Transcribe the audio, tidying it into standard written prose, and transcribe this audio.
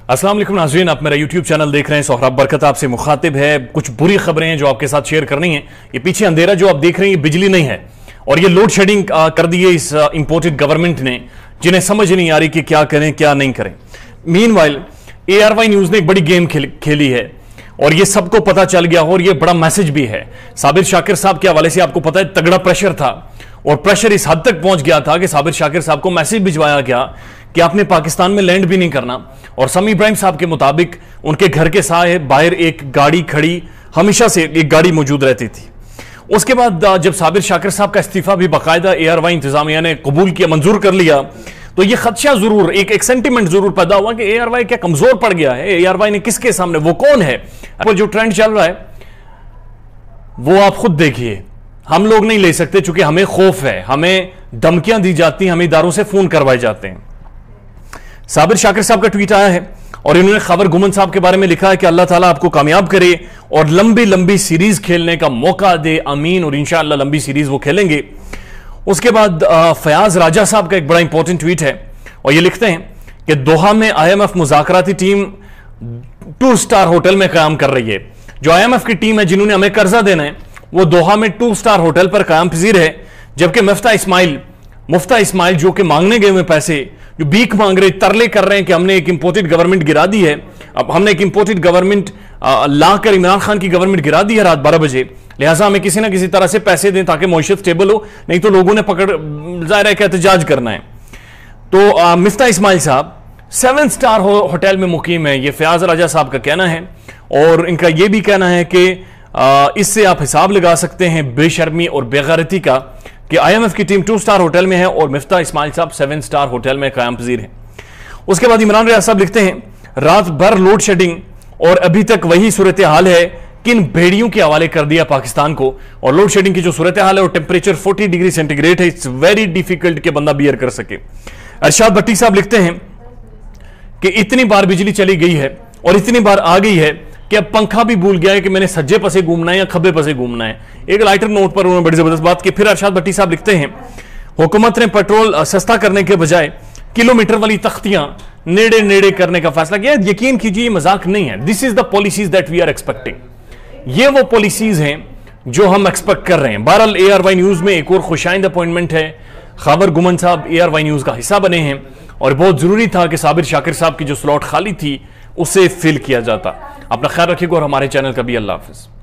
अस्सलाम वालेकुम नाज़रीन, आप मेरा यूट्यूब चैनल देख रहे हैं। सोहराब बरकत आपसे मुखातिब है। कुछ बुरी खबरें हैं जो आपके साथ शेयर करनी है। ये पीछे अंधेरा जो आप देख रहे हैं ये बिजली नहीं है, और ये लोड शेडिंग कर दी है इस इंपोर्टेड गवर्नमेंट ने, जिन्हें समझ नहीं आ रही कि क्या करें क्या नहीं करें। मीनवाइल ARY न्यूज ने एक बड़ी गेम खेली है और ये सबको पता चल गया और ये बड़ा मैसेज भी है। साबिर शाकिर साहब के हवाले से आपको पता है तगड़ा प्रेशर था, और प्रेशर इस हद तक पहुंच गया था कि साबिर शाकिर साहब को मैसेज भिजवाया गया कि आपने पाकिस्तान में लैंड भी नहीं करना। और समी इब्राहिम साहब के मुताबिक उनके घर के बाहर एक गाड़ी खड़ी, हमेशा से एक गाड़ी मौजूद रहती थी। उसके बाद जब साबिर शाकिर साहब का इस्तीफा भी बाकायदा ARY इंतजामिया ने कबूल किया, मंजूर कर लिया, तो यह खदशा जरूर, एक सेंटीमेंट जरूर पैदा हुआ कि ARY क्या कमजोर पड़ गया है। ARY ने किसके सामने, वो कौन है, जो ट्रेंड चल रहा है वो आप खुद देखिए। हम लोग नहीं ले सकते चूंकि हमें खौफ है, हमें धमकियां दी जाती हैं, हमें इदारों से फोन करवाए जाते हैं। साबिर शाकिर साहब का ट्वीट आया है और इन्होंने खबर गुमन साहब के बारे में लिखा है कि अल्लाह ताला आपको कामयाब करे और लंबी लंबी सीरीज खेलने का मौका दे, आमीन। और इंशाअल्लाह लंबी सीरीज वो खेलेंगे। उसके बाद फयाज राजा साहब का एक बड़ा इंपॉर्टेंट ट्वीट है और ये लिखते हैं कि दोहा में IMF मुज़ाकराती टीम 2 स्टार होटल में कायम कर रही है। जो IMF की टीम है जिन्होंने हमें कर्जा देना है वो दोहा में 2 स्टार होटल पर कायम पजीर है, जबकि मुफ्ता इस्माइल जो कि मांगने गए हुए पैसे, जो भीख मांग रहे, तरले कर रहे हैं कि हमने एक इंपोर्टेड गवर्नमेंट गिरा दी है, अब हमने एक इंपोर्टेड गवर्नमेंट लाकर इमरान खान की गवर्नमेंट गिरा दी है रात 12 बजे, लिहाजा हमें किसी ना किसी तरह से पैसे दें ताकि मईशत स्टेबल हो, नहीं तो लोगों ने जाहिर है कि एहतजाज करना है। तो मुफ्ता इस्माइल साहब 7 स्टार होटल में मुकीम है, ये फयाज राजा साहब का कहना है। और इनका यह भी कहना है कि इससे आप हिसाब लगा सकते हैं बेशर्मी और बेगैरती का कि IMF की टीम 2 स्टार होटल में है और मुफ्ता इस्माइल साहब 7 स्टार होटल में कायम पजीर है। उसके बाद इमरान रियाज साहब लिखते हैं रात भर लोड शेडिंग और अभी तक वही सूरत हाल है, किन भेड़ियों के हवाले कर दिया पाकिस्तान को। और लोड शेडिंग की जो सूरत हाल है और टेम्परेचर 40 डिग्री सेंटीग्रेड है, इट्स वेरी डिफिकल्ट के बंदा बियर कर सके। अरशाद भट्टी साहब लिखते हैं कि इतनी बार बिजली चली गई है और इतनी बार आ गई है कि अब पंखा भी भूल गया है कि मैंने सज्जे पसे घूमना है या खब्बे पसे घूमना है। एक लाइटर नोट पर उन्होंने बड़ी जबरदस्त बात की। फिर अरशाद भट्टी साहब लिखते हैं हुकूमत ने पेट्रोल सस्ता करने के बजाय किलोमीटर वाली तख्तियां नेड़े नेड़े करने का फैसला किया। यकीन कीजिए ये मजाक नहीं है, this is the policies that we are expecting. ये वो पॉलिसीज हैं जो हम एक्सपेक्ट कर रहे हैं। बहरहाल ARY न्यूज में एक और खुशाइंद अपॉइंटमेंट है। खबर गुमन साहब ARY न्यूज का हिस्सा बने हैं और बहुत जरूरी था कि साबिर शाकिर साहब की जो स्लॉट खाली थी उसे फिल किया जाता। अपना ख्याल रखिएगा और हमारे चैनल का भी अल्लाह हाफिज।